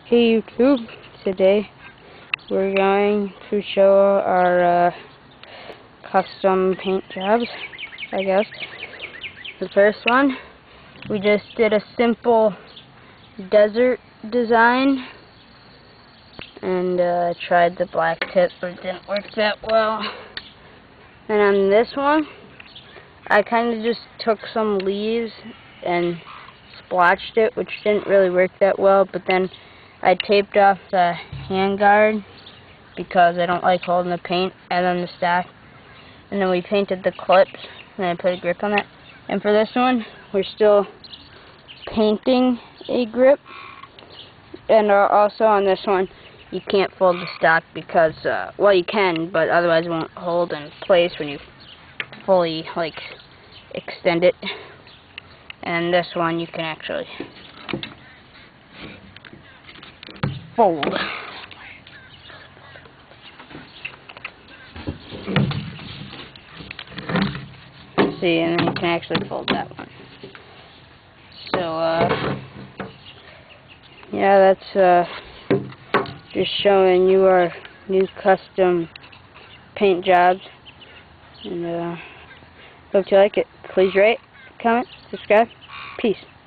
Hey YouTube, today we're going to show our custom paint jobs, I guess. The first one, we just did a simple desert design and tried the black tip, but it didn't work that well. And on this one, I kind of just took some leaves and splotched it, which didn't really work that well, but then I taped off the handguard because I don't like holding the paint, and then the stack, and then we painted the clips, and I put a grip on it. And for this one, we're still painting a grip, and also on this one, you can't fold the stock because, well, you can, but otherwise it won't hold in place when you fully, extend it. And this one, you can actually fold. See, and then you can actually fold that one. So, yeah, that's just showing you our new custom paint jobs. And hope you like it. Please rate, comment, subscribe. Peace.